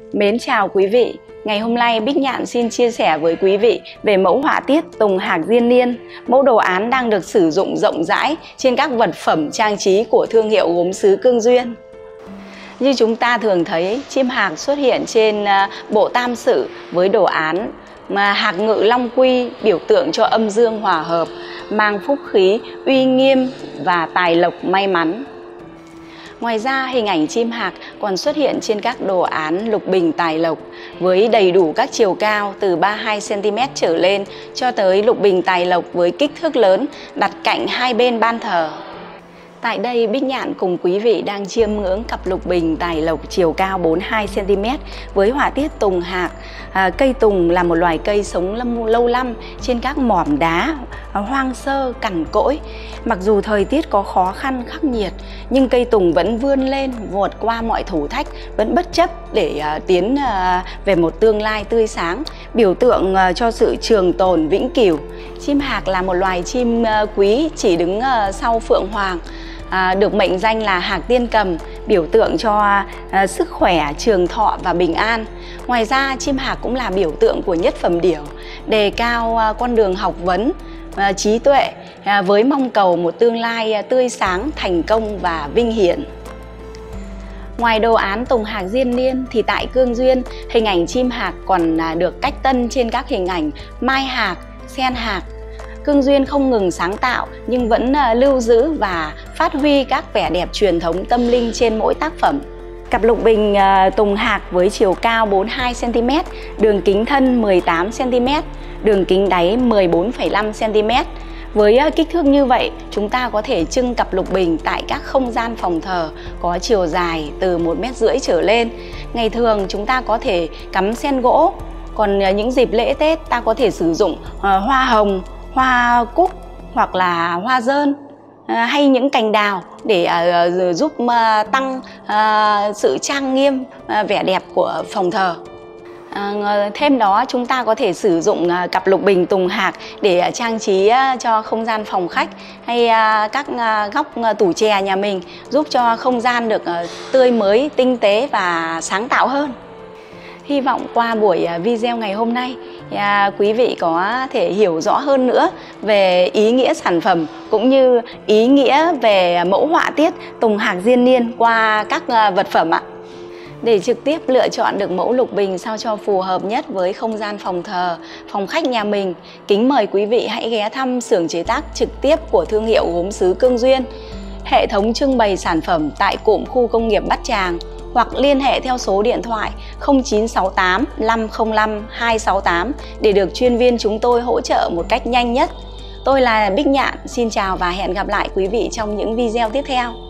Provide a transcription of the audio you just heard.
Mến chào quý vị. Ngày hôm nay Bích Nhạn xin chia sẻ với quý vị về mẫu họa tiết tùng hạc diên niên. Mẫu đồ án đang được sử dụng rộng rãi trên các vật phẩm trang trí của thương hiệu gốm sứ Cương Duyên. Như chúng ta thường thấy, chim hạc xuất hiện trên bộ tam sự với đồ án mà hạc ngự long quy, biểu tượng cho âm dương hòa hợp, mang phúc khí, uy nghiêm và tài lộc may mắn. Ngoài ra, hình ảnh chim hạc còn xuất hiện trên các đồ án lục bình tài lộc với đầy đủ các chiều cao từ 32 cm trở lên cho tới lục bình tài lộc với kích thước lớn đặt cạnh hai bên ban thờ. Tại đây, Bích Nhạn cùng quý vị đang chiêm ngưỡng cặp lục bình tài lộc chiều cao 42 cm với họa tiết tùng hạc. Cây tùng là một loài cây sống lâu năm trên các mỏm đá hoang sơ cằn cỗi. Mặc dù thời tiết có khó khăn khắc nghiệt, nhưng cây tùng vẫn vươn lên vượt qua mọi thử thách, vẫn bất chấp để tiến về một tương lai tươi sáng, biểu tượng cho sự trường tồn vĩnh cửu. Chim hạc là một loài chim quý chỉ đứng sau phượng hoàng. Được mệnh danh là hạc tiên cầm, biểu tượng cho sức khỏe, trường thọ và bình an. Ngoài ra, chim hạc cũng là biểu tượng của nhất phẩm điểu, đề cao con đường học vấn, trí tuệ với mong cầu một tương lai tươi sáng, thành công và vinh hiển. Ngoài đồ án tùng hạc diên niên thì tại Cương Duyên, hình ảnh chim hạc còn được cách tân trên các hình ảnh mai hạc, sen hạc. Cương Duyên không ngừng sáng tạo nhưng vẫn lưu giữ và phát huy các vẻ đẹp truyền thống tâm linh trên mỗi tác phẩm. Cặp lục bình tùng hạc với chiều cao 42 cm, đường kính thân 18 cm, đường kính đáy 14,5 cm. Với kích thước như vậy, chúng ta có thể trưng cặp lục bình tại các không gian phòng thờ có chiều dài từ 1,5 m trở lên. Ngày thường chúng ta có thể cắm sen gỗ, còn những dịp lễ Tết ta có thể sử dụng hoa hồng, hoa cúc hoặc là hoa dơn hay những cành đào để giúp tăng sự trang nghiêm, vẻ đẹp của phòng thờ. Thêm đó, chúng ta có thể sử dụng cặp lục bình tùng hạc để trang trí cho không gian phòng khách hay các góc tủ chè nhà mình, giúp cho không gian được tươi mới, tinh tế và sáng tạo hơn. Hy vọng qua buổi video ngày hôm nay, quý vị có thể hiểu rõ hơn nữa về ý nghĩa sản phẩm cũng như ý nghĩa về mẫu họa tiết tùng hạc diên niên qua các vật phẩm ạ. Để trực tiếp lựa chọn được mẫu lục bình sao cho phù hợp nhất với không gian phòng thờ, phòng khách nhà mình, kính mời quý vị hãy ghé thăm xưởng chế tác trực tiếp của thương hiệu gốm sứ Cương Duyên, hệ thống trưng bày sản phẩm tại cụm khu công nghiệp Bát Tràng, hoặc liên hệ theo số điện thoại 0968 505 268 để được chuyên viên chúng tôi hỗ trợ một cách nhanh nhất. Tôi là Bích Nhạn, xin chào và hẹn gặp lại quý vị trong những video tiếp theo.